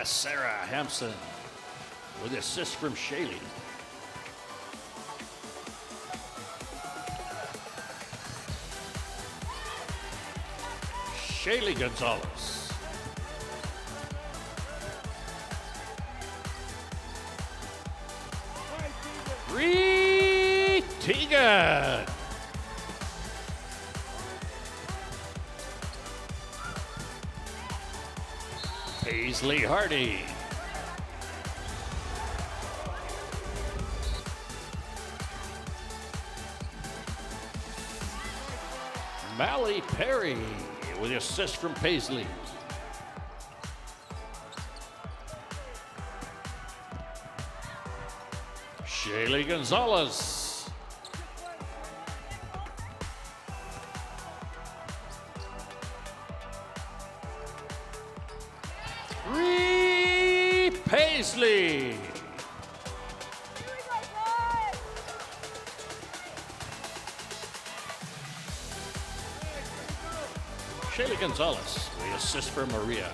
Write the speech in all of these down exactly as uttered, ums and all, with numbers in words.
Sarah Hampson with the assist from Shaylee. Shaylee Gonzalez. Bree Teagan. Paisley Hardy. Mally Perry with the assist from Paisley. Shaylee Gonzalez. Bree Paisley. Shaylee Gonzalez, the assist for Maria.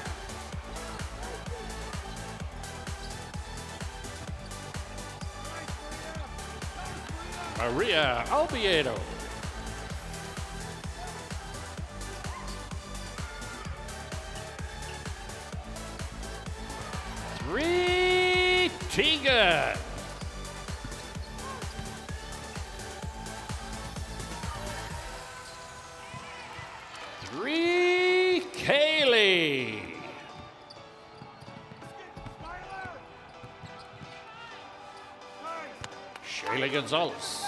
Maria Albieto. Bree Teagan. Bree Kaylee. Shaylee Gonzalez.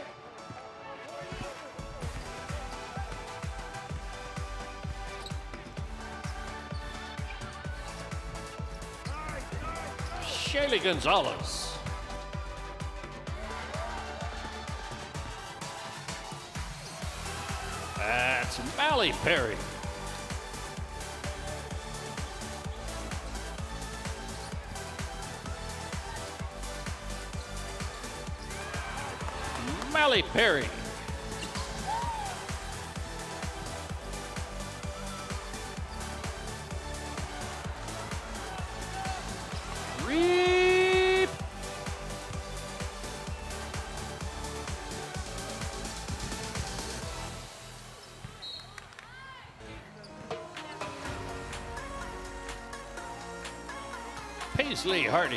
Shaylee Gonzalez. That's Mally Perry. Mally Perry. Reep. Paisley Hardy.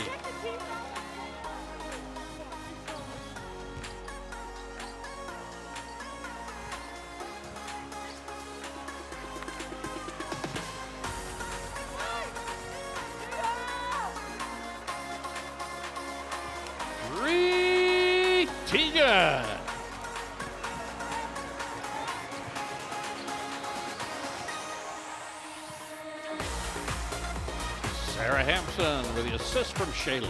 Bree Teagan. Sarah Hampson with the assist from Shaylee.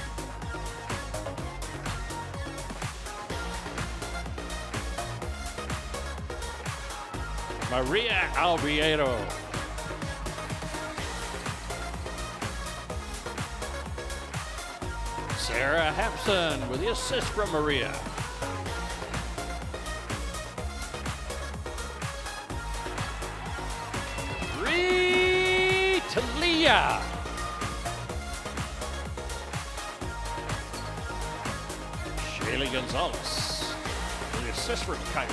Maria Albieto. Sarah Hampson with the assist from Maria. Bree Talia. Shaylee Gonzalez with the assist from Kyrie.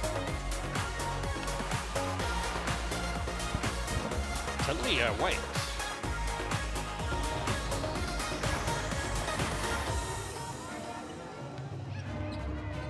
Talia White.